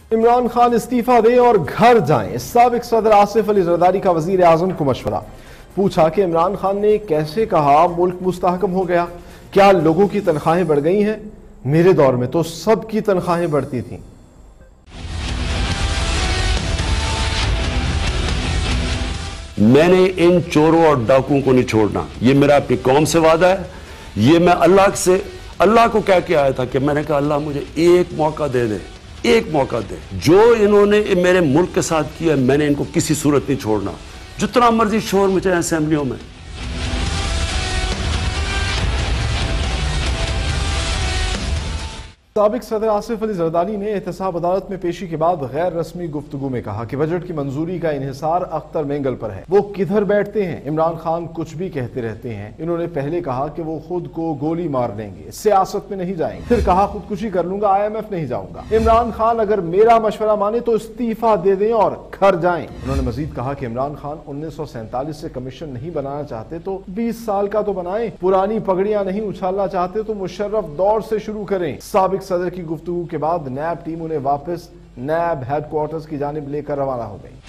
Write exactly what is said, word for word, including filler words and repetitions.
عمران خان استعفا دیں اور گھر جائیں، سابق صدر آصف علی زرداری کا وزیر اعظم کو مشورہ۔ پوچھا کہ عمران خان نے کیسے کہا ملک مستحکم ہو گیا؟ کیا لوگوں کی تنخواہیں بڑھ گئی ہیں؟ میرے دور میں تو سب کی تنخواہیں بڑھتی تھیں۔ میں نے ان چوروں اور ڈاکوؤں کو نہیں چھوڑنا، یہ میرا اپنی قوم سے وعدہ ہے۔ یہ میں اللہ سے اللہ کو کہہ کے آیا تھا کہ میں نے کہا اللہ مجھے ایک موقع دے دے، ایک موقع دے۔ جو انہوں نے میرے ملک کے ساتھ کیا میں نے ان کو کسی صورت نہیں چھوڑنا، جتنا مرضی شور مچے اسمبلیوں میں۔ سابق صدر آصف علی زرداری نے احتساب عدالت میں پیشی کے بعد غیر رسمی گفتگو میں کہا کہ بجٹ کی منظوری کا انحصار اختر مینگل پر ہے۔ وہ کدھر بیٹھتے ہیں؟ عمران خان کچھ بھی کہتے رہتے ہیں۔ انہوں نے پہلے کہا کہ وہ خود کو گولی مار لیں گے، سیاست میں نہیں جائیں گے، پھر کہا خودکشی کر لوں گا، آئی ایم ایف نہیں جاؤں گا۔ عمران خان اگر میرا مشورہ مانے تو استعفا دے دیں اور گھر جائیں۔ انہوں نے مزید کہا کہ عمران خان انیس سو سینتالیس سے کمیشن نہیں بنانا چاہتے تو بیس سال کا تو بنائیں، پرانی پگڑیاں نہیں اچھالنا چاہتے تو مشرف دور سے شروع کریں۔ سابق صدر کی گفتگو کے بعد نیب ٹیم انہیں واپس نیب ہیڈ کوارٹرز کی جانب لے کر روانہ ہو گئی۔